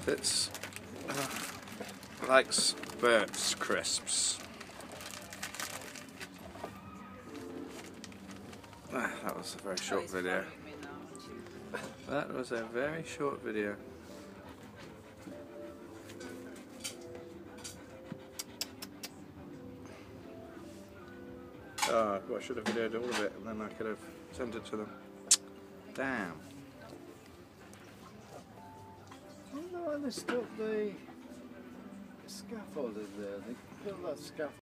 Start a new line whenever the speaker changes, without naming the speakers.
Fitz likes Burt's crisps. That was a very short video. That was a very short video. Oh, I should have videoed all of it and then I could have sent it to them. Damn.
I wonder why they stuck the scaffold in there. They killed that scaffold.